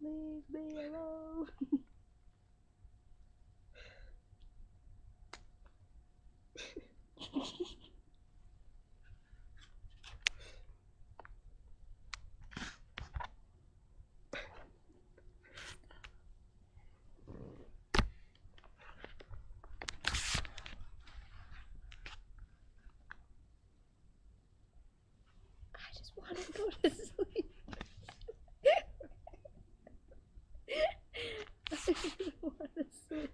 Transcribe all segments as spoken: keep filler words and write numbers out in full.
leave me alone. I just want to go to sleep. I just want to sleep.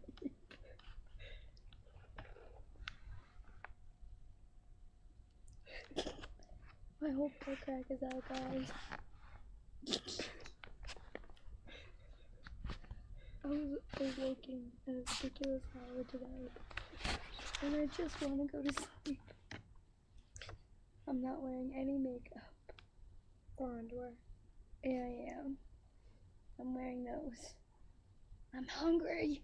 My whole butt crack is out, guys. I was awaking at a ridiculous hour today, and I just want to go to sleep. I'm not wearing any makeup or underwear. Yeah, I am. I'm wearing those. I'm hungry.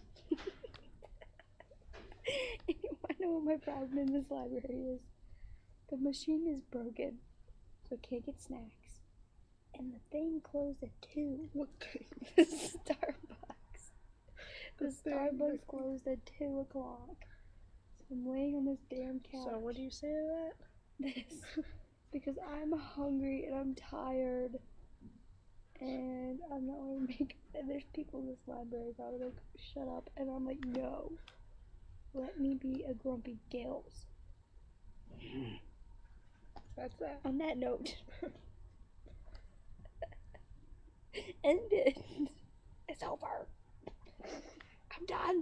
You wanna know what my problem in this library is? The machine is broken, so I can't get snacks. And the thing closed at two. What thing? The Starbucks. The, The thing Starbucks that- closed at two o'clock. So I'm laying on this damn couch. So what do you say to that? This. Because I'm hungry and I'm tired. And I'm not wearing makeup. And there's people in this library probably like, shut up. And I'm like, no. Let me be a grumpy gills. That's that. On that note. End it. It's over. I'm done.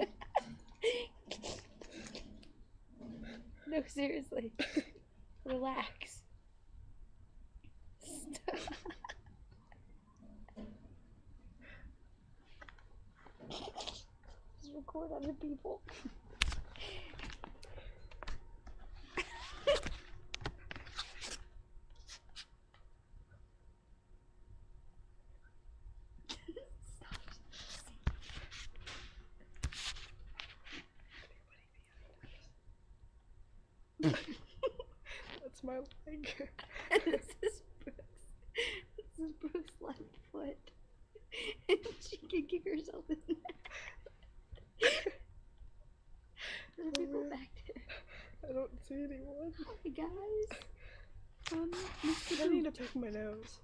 No, seriously. Relax. Stop. Just record other people. That's my leg. This is Brooks. This is Brooks' left foot. And she can kick herself in there. There are people back there. I don't see anyone. Hi guys. Um, Mister I need to Boot. pick my nose.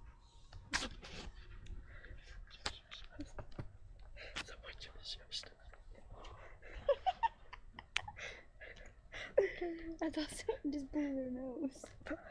Someone just just. I thought someone just blew their nose.